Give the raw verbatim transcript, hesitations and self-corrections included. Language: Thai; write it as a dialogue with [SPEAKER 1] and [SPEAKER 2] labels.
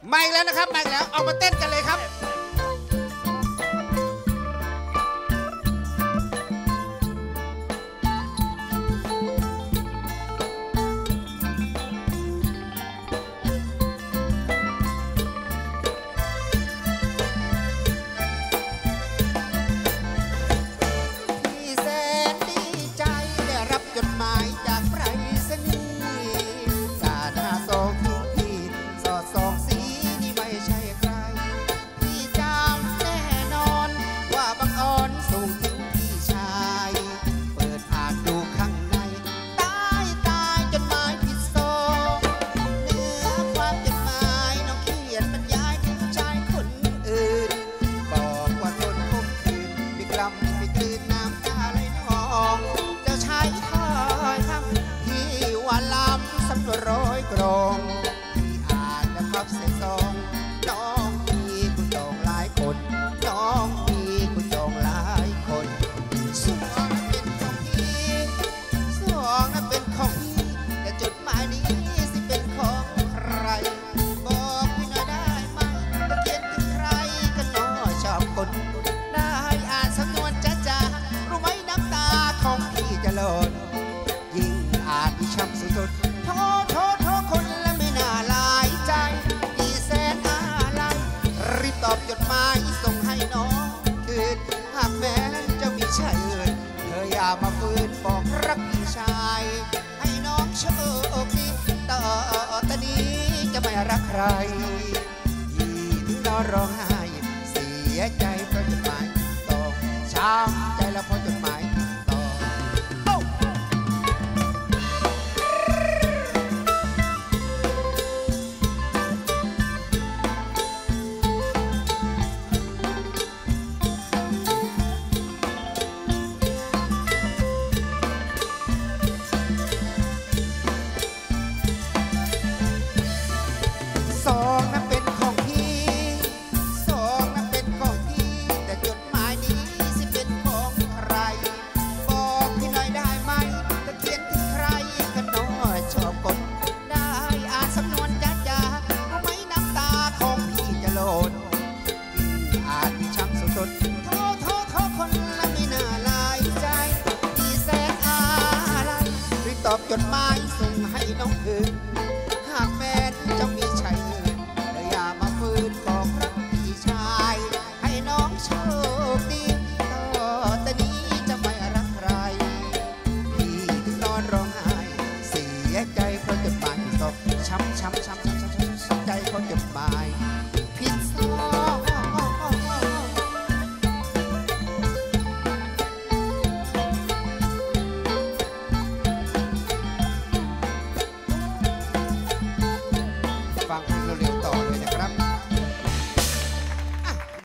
[SPEAKER 1] มาอีกแล้วนะครับมาอีกแล้วเอามาเต้นกันเลยครับร้อยกรองที่อ่านนะครับเสียซองน้องมีคุณจองหลายคนน้องมีคุณจองหลายคนสองนั้นเป็นของพี่สองนั้นเป็นของพี่แต่จดหมายนี้สิเป็นของใครบอกพี่หน่อยได้ไหมจะเขียนถึงใครกันน้อชอบคนได้อ่านสำนวนจ้าจ้ารู้ไหมน้ำตาของพี่จะหล่นยิ่งอ่านที่ช้ำสุดๆโทษโทษโทษคนและไม่น่าลายใจพี่แสนอะไรรีบตอบจดหมายส่งให้น้องคืนหากแม้จะมีชายอื่นเธออย่ามาฝืนบอกรักพี่ชายให้น้องโชคดีต่อตอนนี้จะไม่รักใครที่ถึงนอนร้องไห้เสียใจเพราะจดหมายต่อช้ำใจแล้วเพราะจดหมายสองนั้นเป็นของพี่สองนั้นเป็นของพี่แต่จดหมายนี้สิเป็นของใครบอกพี่หน่อยได้ไหมจะเขียนถึงใครกันน้อยชอบกดได้อ่านสำนวนจ้าจ้ารู้ไหมน้ำตาของพี่จะหล่นยิ่งอ่านที่ช้ำสุดๆโทษโทษโทษคนละไม่น่าลายใจพี่แสนอะไรรีบตอบจดหมายส่งให้น้องคืนหากแม้จะมีชายอื่นอย่ามาฝืนบอกรักพี่ชายให้น้องโชคดีต่อแต่นี้จะไม่รักใครพี่ถึงนอนร้องไห้เสียใจเพราะจดหมายตกช้ำช้ำช้ำช้ำช้ำช้ำใจเพราะจดหมาย